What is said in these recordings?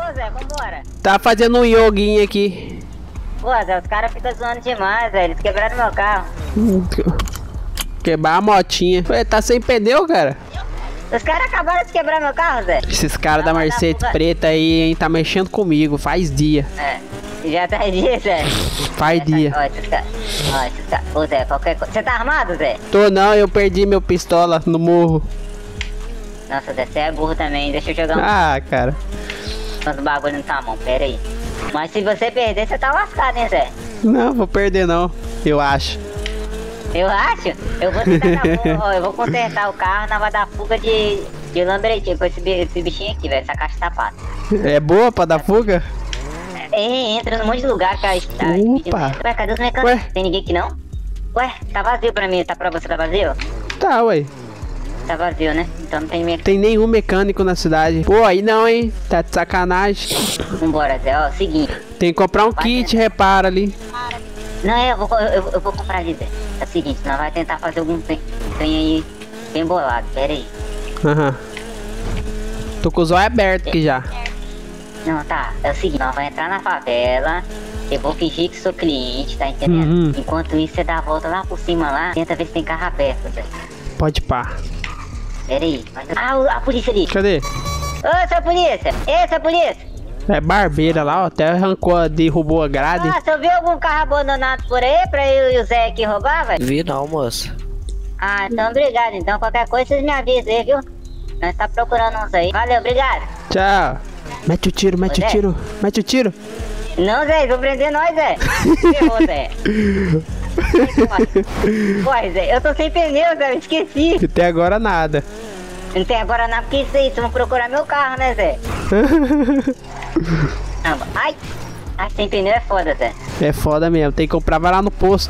Zé, vambora. Tá fazendo um yoguinho aqui. Pô, Zé, os caras ficam zoando demais, velho. Eles quebraram meu carro. Quebrar a motinha. Ué, tá sem pneu, cara? Os caras acabaram de quebrar meu carro, Zé. Esses caras da Mercedes preta aí, hein? Tá mexendo comigo. Faz dia. É. Já tá dia, Zé. Faz dia. Ó, esses caras. Ó, esses caras. Ô, Zé, qualquer coisa. Você tá armado, Zé? Tô não, eu perdi meu pistola no morro. Nossa, Zé, você é burro também. Deixa eu jogar Ah, cara. uns bagulho na tua mão. Pera aí. Mas se você perder, você tá lascado, hein, Zé? Não, vou perder não. Eu acho. Eu acho. Eu vou tentar dar fuga, ó, eu vou consertar o carro, nós vai dar fuga de lambretinho com esse bichinho aqui, velho. Essa caixa de sapato. É boa pra dar fuga? Entra num monte de lugar que a gente tá Opa. Ué, cadê os mecânicos? Ué? Tem ninguém aqui não? Ué, tá vazio pra mim, tá pra você, tá vazio? Tá, ué. Tá vazio, né? Então não tem mecânico. Tem nenhum mecânico na cidade. Pô, aí não, hein? Tá de sacanagem. Vambora, Zé, ó, seguinte. Tem que comprar um kit, repara ali. Não, eu vou comprar ali, Zé. É o seguinte, nós vai tentar fazer algum trem aí bem bolado, pera aí. Aham. Tô com os olhos abertos aqui já. Não, tá, é o seguinte, nós vamos entrar na favela, eu vou fingir que sou cliente, tá entendendo? Uhum. Enquanto isso, você dá a volta lá por cima lá, tenta ver se tem carro aberto, Zé. Pode pá. Pera aí. Ah, a polícia ali. Cadê? Ô, seu polícia! Ei, seu polícia! É barbeira lá, ó. Até arrancou, derrubou a grade. Ah, você viu algum carro abandonado por aí pra eu e o Zé aqui roubar, velho? Vi não, moça. Ah, então obrigado. Então qualquer coisa vocês me avisam aí, viu? Nós tá procurando uns aí. Valeu, obrigado. Tchau. Mete o tiro, mete o tiro. Mete o tiro. Não, Zé, eles vão prender nós, Zé. Ferrou, Zé. Corre, Zé. Eu tô sem pneu, Zé. Eu esqueci. Até agora nada. Não tem agora nada, porque isso aí. Vocês vão procurar meu carro, né, Zé? Ai. Ai, sem pneu é foda, Zé. É foda mesmo. Tem que comprar, vai lá no posto.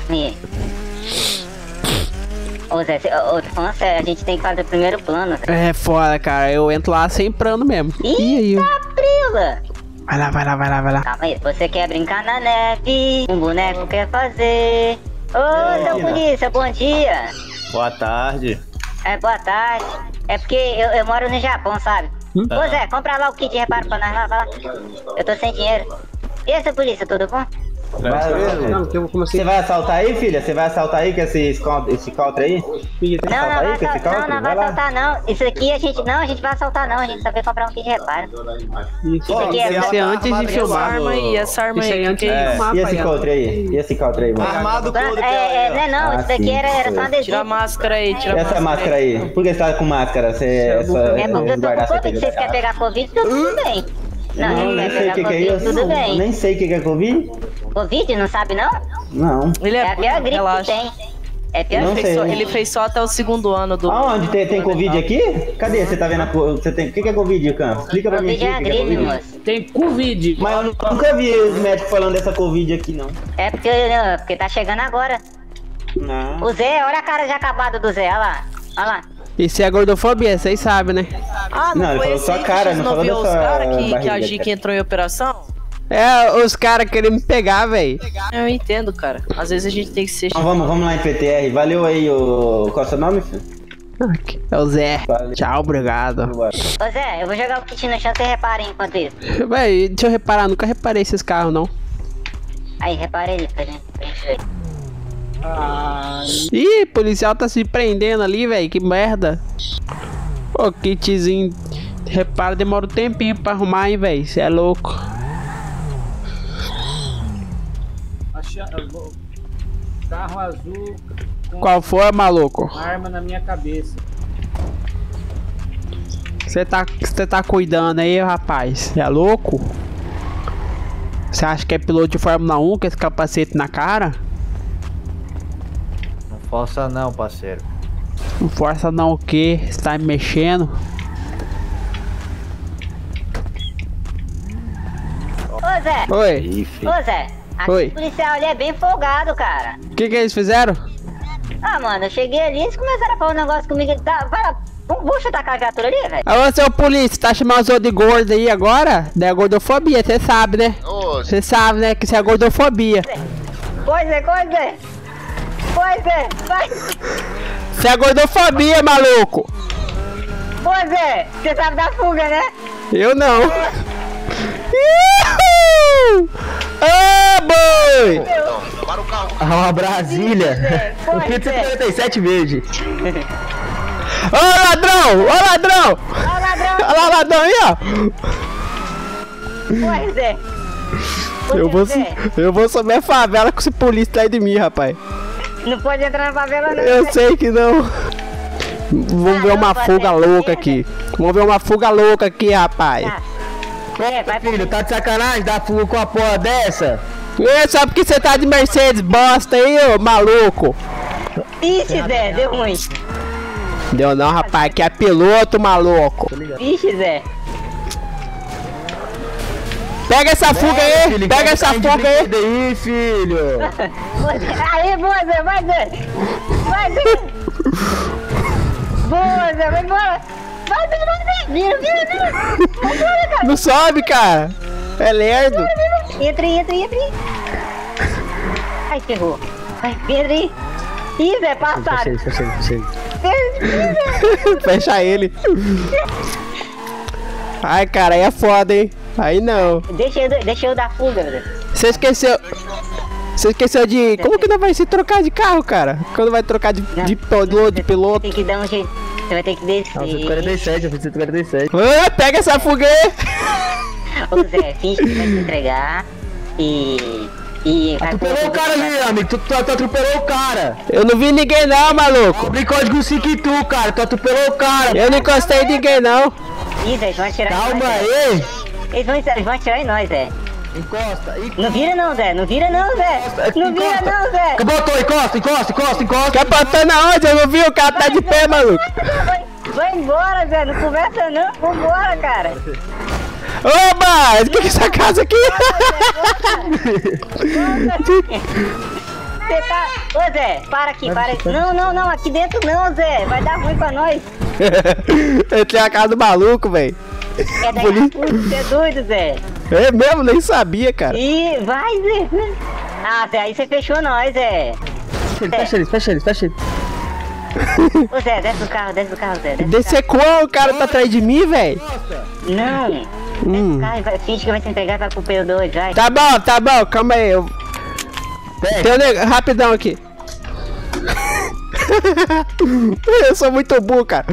Ô, Zé, tô falando sério, a gente tem que fazer o primeiro plano, Zé. É foda, cara. Eu entro lá sem plano mesmo. E aí? Eita, prila! Vai lá, vai lá, vai lá, vai lá. Calma aí, você quer brincar na neve, um boneco quer fazer. Ô, seu polícia, bom dia. Boa tarde. É, boa tarde. É porque eu moro no Japão, sabe? Ô, Zé, compra lá o kit de reparo pra nós lá, vai lá. Eu tô sem dinheiro. E aí, seu polícia, tudo bom? Você vai assaltar aí, filha? Você vai assaltar aí com esse counter aí? Não vai assaltar não. Isso aqui a gente vai assaltar não. A gente só veio comprar um kit de reparo. Isso aqui é... Isso é antes de filmar. Essa arma aí. E esse counter aí? E esse counter aí, mano? Armado todo. Não, isso daqui era só um adesivo. Tira a máscara aí, tira a Essa máscara aí? Por que você tá com máscara? É porque eu tô com Covid. Vocês querem pegar Covid? Tudo bem. Não, nem sei o que é isso. Tudo bem. Nem sei o que é Covid. Covid? Não sabe não? Não. Ele É a pior gripe que tem. É pior Não gripe. sei. Ele fez só até o segundo ano do... Aonde? Tem Covid aqui? Cadê? Você tá vendo você tem... O que é Covid, Cam? Explica pra mim Covid é a o que é gripe, Covid. moço. Tem Covid. Mas eu nunca vi os médicos falando dessa Covid aqui, não. É porque tá chegando agora. Não. O Zé, olha a cara de acabado do Zé, olha lá. Olha lá. Isso é gordofobia, vocês sabem, né? Ah, Não, ele foi falou esse sua aí cara, que não vocês falou viu os dessa caras que a barriga. GIC entrou em operação? É, os caras querendo me pegar, velho. Eu entendo, cara. Às vezes a gente tem que ser... Então vamos lá em PTR. Valeu aí, qual é o seu nome, filho? É o Zé. Valeu. Tchau, obrigado. Ô Zé, eu vou jogar o kit no chão, você repara enquanto isso. Véi, deixa eu reparar, nunca reparei esses carros, não. Aí, repara ele pra gente ver. Ih, policial tá se prendendo ali, velho. Que merda. Ô, kitzinho. Repara, demora um tempinho pra arrumar, hein, velho. Cê é louco. Carro azul com Qual foi, maluco? arma na minha cabeça. Você tá cuidando aí, rapaz? Cê é louco? Você acha que é piloto de Fórmula 1 com esse capacete na cara? Não força não, parceiro. Não força não o quê? Você tá me mexendo? Ô Zé, Oi. ô Zé. Oi. Aquele policial ali é bem folgado, cara. O que eles fizeram? Ah, mano, eu cheguei ali e eles começaram a falar um negócio comigo. Tá, vai lá, vamos chutar aquela viatura ali, velho. Alô, seu polícia, tá chamando os outros de gordo aí agora? Da gordofobia, você sabe, né? Você sabe, né, que isso é gordofobia. Pois é, vai. Isso é gordofobia, maluco. Pois é, você sabe da fuga, né? Eu não. Ah, boi! Para o carro. Ah, uma Brasília. O Fiat 147 verde. Ô ladrão! Ô ladrão! Ó, ladrão! Olha lá o ladrão aí, ó! Porra, Zé! Eu vou subir a favela com esse polícia atrás de mim, rapaz. Não pode entrar na favela, não. Eu sei que não. Vamos ver uma fuga louca aqui. Vamos ver uma fuga louca aqui, rapaz. Vai, Filho, tá de sacanagem dar fuga com a porra dessa? É só porque você tá de Mercedes bosta aí, ô maluco. Ixi, Zé, deu ruim. Deu não, rapaz, que é piloto, maluco. Ixi, Zé. Pega essa fuga aí, pega essa fuga aí. Aí, filho. Aí, boa, Zé, vai, Zé. Vai, Zé. Boa, Zé, vai embora. Vai, Zé, vai, Zé. Vira. Vai embora, cara. Não sobe, cara. É lerdo. Entra aí. Ai, ferrou. Vai, entra aí. Ih, Zé, passaram. Fechei. Fecha ele. Ai, cara, aí é foda, hein? Aí não. Deixa eu dar fuga, Zé. Você esqueceu. Você esqueceu de. Como que não vai se trocar de carro, cara? Quando vai trocar de piloto? Tem que dar um jeito. Você vai ter que descer. 147, eu fiz 147. Ah, pega essa fuga aí. Ô Zé, finge que vai se entregar e vai Atropelou o cara ali, amigo. Tu atropelou o cara. Eu não vi ninguém não, maluco. Abre código 5 e tu, cara. Tu atropelou o cara. Eu não encostei em ninguém não. Ih, Zé, eles vão atirar em nós. Calma Zé. aí. Eles vão atirar em nós, Zé. Encosta. Não vira não, Zé. Não vira não, Zé. Botou, encosta. Quer botar na onde? Eu não vi, o cara tá de pé, maluco. Vai embora, Zé. Não conversa não. Vambora, cara. Oba! O que é essa casa aqui? Você tá... Ô, Zé, para aqui. Não. Aqui dentro não, Zé. Vai dar ruim pra nós. Entrei na casa do maluco, velho. É daí você é doido, Zé. É mesmo? Nem sabia, cara. Ih, vai, Zé. Ah, Zé, aí você fechou nós, Zé. Fecha eles. Ô, Zé, desce do carro, Zé. Descer como? O cara tá atrás de mim, velho. Não. Desce do carro e vai, finge que vai se entregar pra pro P2, vai. Tá bom, calma aí. Tem um rapidão aqui. Eu sou muito burro, cara.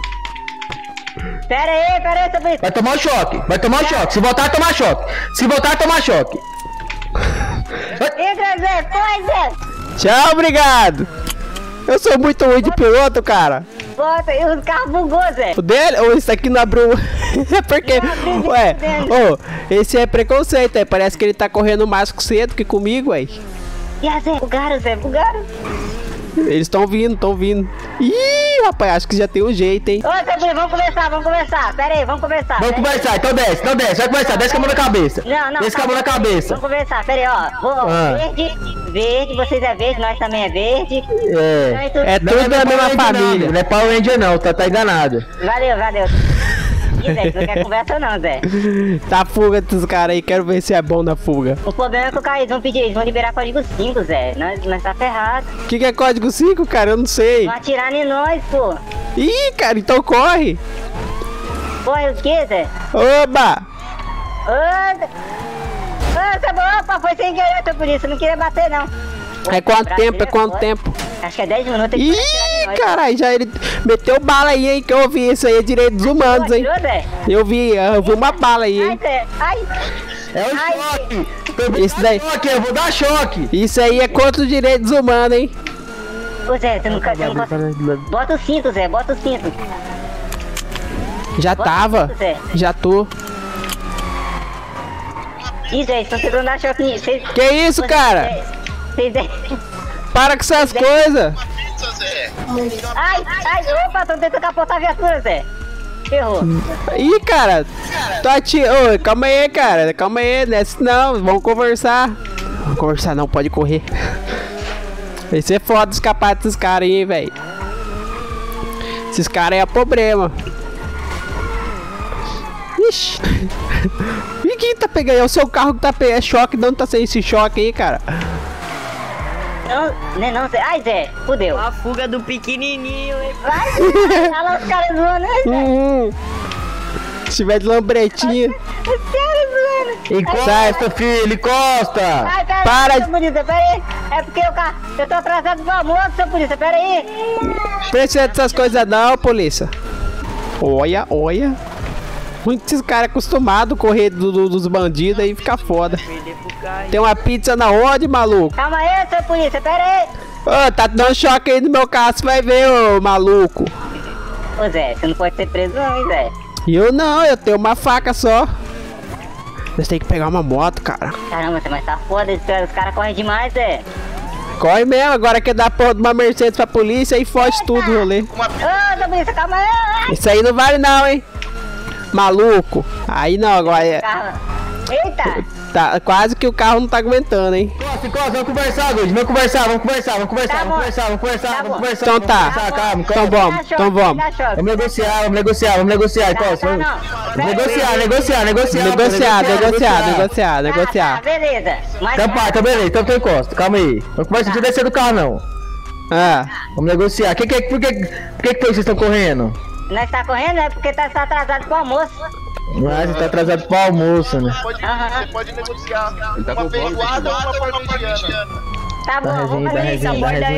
Pera aí, seu bicho. Vai tomar choque. Se voltar, tomar choque. Entra, Zé, foi, Zé. Tchau, obrigado. Eu sou muito ruim de piloto, cara. Bota, e os carros bugou, Zé. O dele? Ou isso aqui não abriu? É porque... Ué, esse é preconceito, é. Parece que ele tá correndo mais cedo que comigo, ué. E a Zé, bugaram. Eles estão vindo. Ih, rapaz, acho que já tem um jeito, hein. Ô, seu bicho, vamos conversar. Pera aí, vamos conversar. Vamos conversar, então desce. Vai começar, desce com a mão na cabeça. Não. Desce com a mão na cabeça. Vamos conversar, pera aí, ó. Verde, vocês é verde, nós também é verde. É tudo da mesma família. Não é Power Ranger não, tá enganado. Valeu. Ih, Zé, tu não quer conversa não, Zé. Tá fuga desses caras aí, quero ver se é bom na fuga. O problema é que eles vão liberar código 5, Zé. Nós tá ferrado. O que é código 5, cara? Eu não sei. Vão atirar em nós, pô. Ih, cara, então corre. Corre o quê, Zé? Oba! Opa, foi sem querer, seu polícia. Não queria bater, não. É quanto tempo? Acho que é 10 minutos aqui. Ih, caralho, já ele meteu bala aí, hein, que eu vi. Isso aí é direito dos humanos, hein. Eu vi uma bala aí, hein. É o choque. Isso daí. Eu vou dar choque. Isso aí é contra os direitos humanos, hein. Ô, Zé, você não consegue. Bota o cinto, Zé, bota o cinto. Já tava. Já tô. Ih, Zé, estão tentando dar choque nisso. Que isso, cara? Para com essas coisas. Ai, opa, estão tentando capotar a viatura, Zé. Ferrou. Ih, cara. Tô atirando. Ô, calma aí, cara. Calma aí, desce não. Vamos conversar. Vamos conversar não, pode correr. Vai ser foda escapar desses caras aí, velho. Esses caras aí é problema. Ixi. E quem tá pegando? É o seu carro que tá pegando. É choque, não tá sem esse choque aí, cara. Não, Zé. Ai, Zé, fudeu. A fuga do pequenininho, hein? Vai, olha lá os caras zoando, né, Zé? Se tiver de lambretinha. Os caras zoando. Encosta, filho, encosta! Ai, pera Para aí, de- seu polícia, pera aí. É porque eu tô atrasado pro almoço, seu polícia, pera aí. Precisa dessas coisas não, polícia. Olha, olha. Muitos caras acostumados a correr dos bandidos aí fica foda. Tem uma pizza na onde, maluco? Calma aí, seu polícia, pera aí. Ô, tá dando choque aí no meu carro, você vai ver, ô maluco. Ô Zé, você não pode ser preso não, hein, Zé. Eu não, eu tenho uma faca só. Nós tem que pegar uma moto, cara. Caramba, Zé, mas tá foda, os caras correm demais, Zé. Corre mesmo, agora quer dar porra de uma Mercedes pra polícia e foge tudo o rolê. Ô, seu polícia, calma aí. Isso aí não vale não, hein. Maluco. Aí não, agora é... Carro. Eita. Tá, quase que o carro não tá aguentando, hein. Encosta, vamos conversar, Good. Vamos conversar. Tá bom. Vamos conversar. Tá bom. Então tá. Calma. Então vamos, então vamos. Vamos negociar, encosta. Não, não. Vamos negociar. Tá, beleza. Mas Então beleza, então tu encosta, calma aí. Vamos conversar, não descer do carro não. Ah, Vamos negociar. Por que foi que vocês estão correndo? nós tá correndo, é porque tá atrasado pro almoço. Você tá atrasado pro almoço, né? Aham. Pode negociar uma feijoada ou uma parmegiana. Tá bom, vamos fazer isso.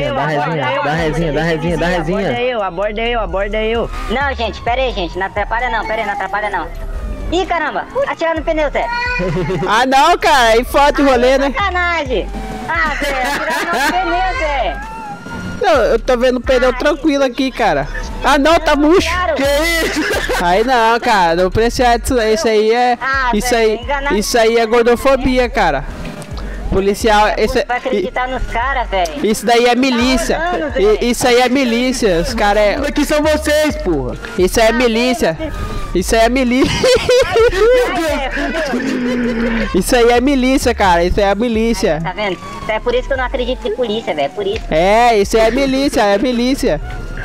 Dá resinha. Aborda eu. Não, gente, pera aí, gente. Não atrapalha não. Ih, caramba. Atirar no pneu, Zé. ah não, cara, aí fode o rolê, né? Sacanagem. Ah, Zé, atirar no pneu, Zé. Não, eu tô vendo o pneu tranquilo aqui, cara. Ah não, tá murcho. Claro. Aí não, cara, não precisa disso. Isso aí é. Ah, Isso velho, aí. enganar- Isso aí é gordofobia, cara. Policial, Vai acreditar nos caras, velho. isso daí é milícia. Isso aí é milícia. Os caras é. Aqui são vocês, porra. Isso aí é milícia. Isso aí é milícia. Ai, Zé, fudeu. Isso aí é milícia, cara. Isso aí é milícia. Tá vendo? É por isso que eu não acredito em polícia, velho. É por isso. É, isso aí é milícia, é milícia.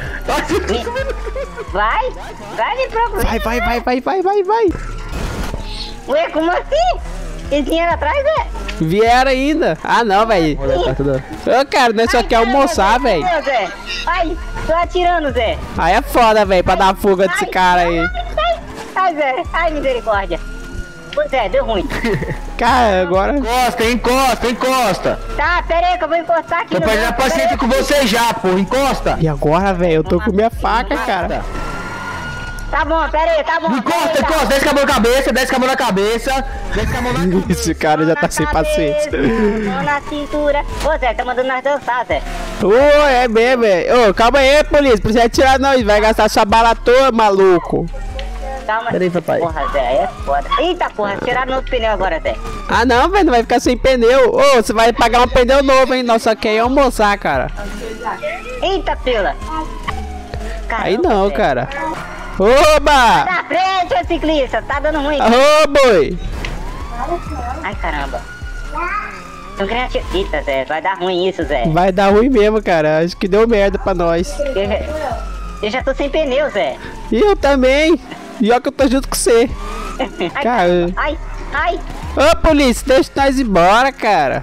Vai me procurar. Vai. Ué, como assim? Eles vieram atrás, Zé? Vieram ainda. Ah não, velho. Ô, cara, nós só quer almoçar, velho. Zé. Ai, tô atirando, Zé. Aí é foda, velho, pra dar fuga desse cara aí. Ai, Zé. Ai, misericórdia. Ô, Zé, deu ruim. Cara, agora. Encosta. Tá, pera aí que eu vou encostar aqui. Tô no perdendo a banco, paciência com você já, porra. Encosta. E agora, velho, eu tô com minha faca, cara. Tá bom, pera aí, tá bom. Encosta. Desce com a mão na cabeça. Esse cara já tá sem paciência. Mão na cintura. Ô, Zé, tá mandando nós dançar, Zé. Ô, é mesmo, velho. Ô, calma aí, polícia. Precisa atirar não. Vai gastar sua bala toda, maluco. Calma. Pera aí, papai. Porra, Zé, aí é foda. Eita, porra, tiraram no outro pneu agora, Zé. Ah, não, velho. Não vai ficar sem pneu. Ô, você vai pagar um pneu novo, hein? Nossa, quer ir almoçar, cara. Eita, pila. Aí não, Zé. cara. Oba! Na frente, ô ciclista, tá dando ruim. Ô, boi! Ai, caramba. Tô querendo atirar. Eita, Zé, vai dar ruim isso, Zé. Vai dar ruim mesmo, cara. Acho que deu merda pra nós. Eu já tô sem pneu, Zé. E eu também. E ó que eu tô junto com você. Ai, Cara. ai. Ô, polícia, deixa nós embora, cara.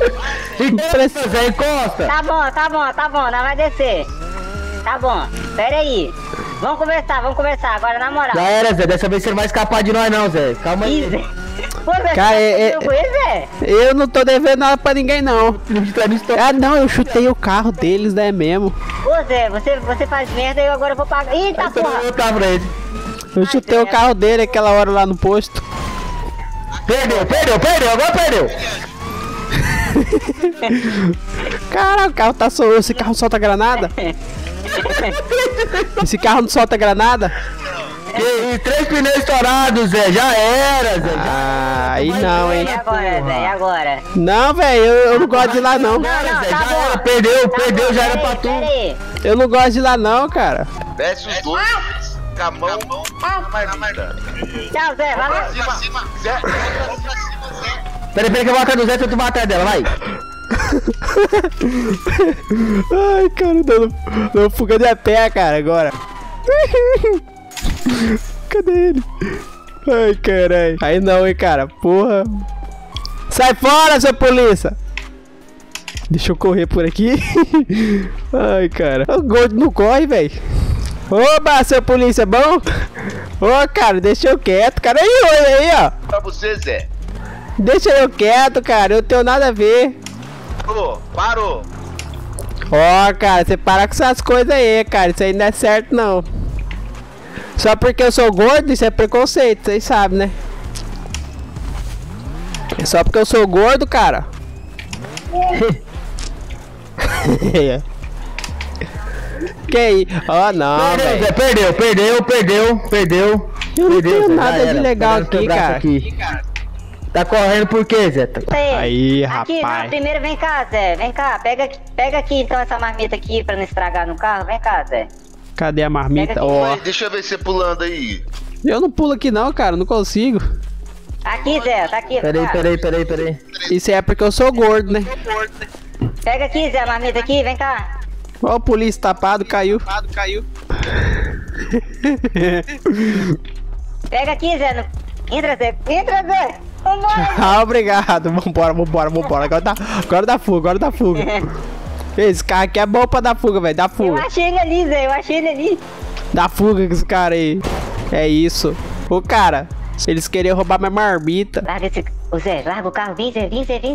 Encosta. Tá bom, nós vai descer. Tá bom, pera aí. Vamos conversar, agora na moral. Já era, Zé. Dessa vez você não vai escapar de nós, não, Zé. Calma Ih, aí. Zé. Pô, Zé, Cara, você com ele, Zé? Eu não tô devendo nada pra ninguém, não. Ah, não, eu chutei o carro deles, né, mesmo. Ô, Zé, você faz merda e eu agora vou pagar. Eita, porra. Eu tava pra ele. Eu chutei o carro dele aquela hora lá no posto. Perdeu, agora perdeu. Cara, o carro tá solto. Esse carro solta granada? Esse carro não solta granada? E 3 pneus estourados, Zé. Já era, Zé. Ah, aí não, hein. E agora, Zé, e agora? Não, velho, eu não gosto de ir lá, não. Não, Zé, tá já bom. era. Perdeu, já era Pera pra aí, tu. pera aí. Eu não gosto de ir lá, não, cara. Desce os dois com a mão na marmita. Tchau, Zé, Pra valeu. cima, Zé. Peraí que eu vou atrás do Zé pra tu bater dela, vai. Ai, cara, dando fuga de pé, cara, agora. Cadê ele? Ai, caralho. Aí não, hein, cara. Porra. Sai fora, seu polícia. Deixa eu correr por aqui. Ai, cara. O gordo não corre, velho. Oba, seu polícia, bom? Ô, cara, deixa eu quieto, cara. Aí, olha aí, ó. Pra você, Zé. Deixa eu quieto, cara. Eu tenho nada a ver. Parou. Ó, cara, você para com essas coisas aí, cara. Isso aí não é certo, não. Só porque eu sou gordo, isso é preconceito, vocês sabem, né? Só porque eu sou gordo, cara. Que aí? Ó, não, velho. Perdeu. Eu não tenho nada de legal aqui, cara. Tá correndo por quê, Zé? Aí, Aqui, rapaz. não, primeiro vem cá, Zé. Vem cá, pega aqui então essa marmita aqui pra não estragar no carro. Vem cá, Zé. Cadê a marmita? Ó. Deixa eu ver você pulando aí. Eu não pulo aqui não, cara. Não consigo. Aqui, Zé, tá aqui. Peraí. Isso é porque eu sou gordo, né? Pega aqui, Zé, a marmita aqui, vem cá. Ó, o polícia tapado, caiu. Pega aqui, Zé. Entra, Zé. Vambora. Ah, obrigado. Vambora. Agora dá fuga. Esse carro aqui é bom pra dar fuga, velho. Dá Eu fuga. achei ele ali, Zé. Dá fuga com esse cara aí. É isso. Ô, cara, eles queriam roubar minha marmita. Larga esse... Ô, Zé, larga o carro. Vem, Zé.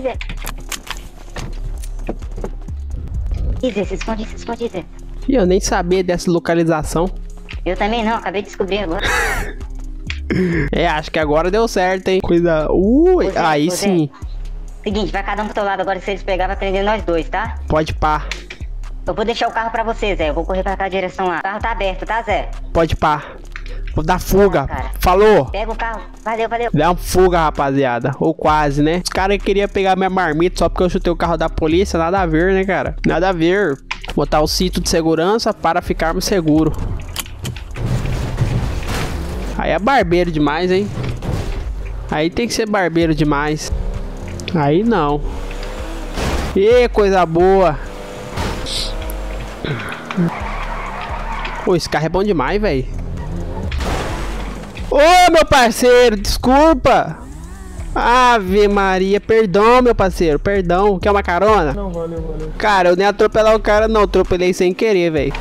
Ih, Zé, se esconde, Zé. E eu nem sabia dessa localização. Eu também não, acabei de descobrir agora. É, acho que agora deu certo, hein? Coisa... Ô, Zé, aí ô, Zé. sim. Seguinte, vai cada um pro teu lado agora. Se eles pegar, vai prender nós dois, tá? Pode pá. Eu vou deixar o carro pra você, Zé. Eu vou correr pra aquela direção lá. O carro tá aberto, tá, Zé? Pode pá. Vou dar fuga. Cara. Falou. Pega o carro. Valeu. Dá uma fuga, rapaziada. Ou quase, né? Os caras queriam pegar minha marmita só porque eu chutei o carro da polícia. Nada a ver, né, cara? Nada a ver. Botar o cinto de segurança para ficarmos seguros. Aí é barbeiro demais, hein? Aí tem que ser barbeiro demais. Aí não. Ê, coisa boa. Pô, esse carro é bom demais, velho. Ô, meu parceiro, desculpa. Ave Maria, perdão, meu parceiro, perdão. Quer uma carona? Não, valeu. Cara, eu nem atropelar o cara, não. Atropelei sem querer, velho.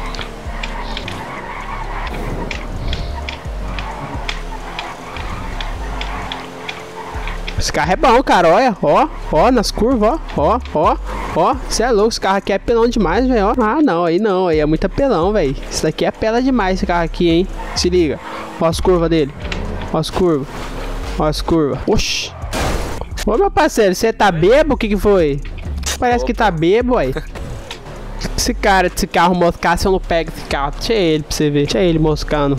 Esse carro é bom, cara. Olha, ó, nas curvas, ó. Você é louco, esse carro aqui é pelão demais, velho. Ah, não, aí é muito apelão, velho. Isso daqui é pela demais, esse carro aqui, hein. Se liga. Ó as curvas dele. Ó as curvas. Oxi. Ô, meu parceiro, você tá bêbado? O que foi? Parece que tá bêbado, aí. Esse cara, esse carro moscar, se eu não pego esse carro. Deixa ele pra você ver. Deixa ele moscando.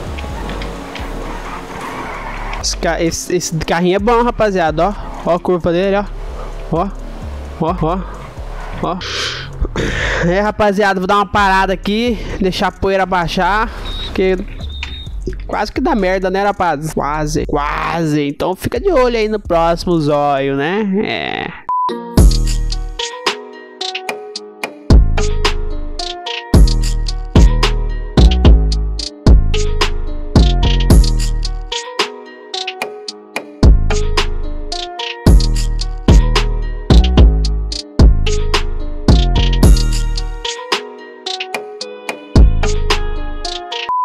Esse carrinho é bom, rapaziada, ó. Ó a curva dele, ó. Ó. É, rapaziada, vou dar uma parada aqui. Deixar a poeira baixar. Porque quase que dá merda, né, rapaz? Quase. Então fica de olho aí no próximo zóio, né? É.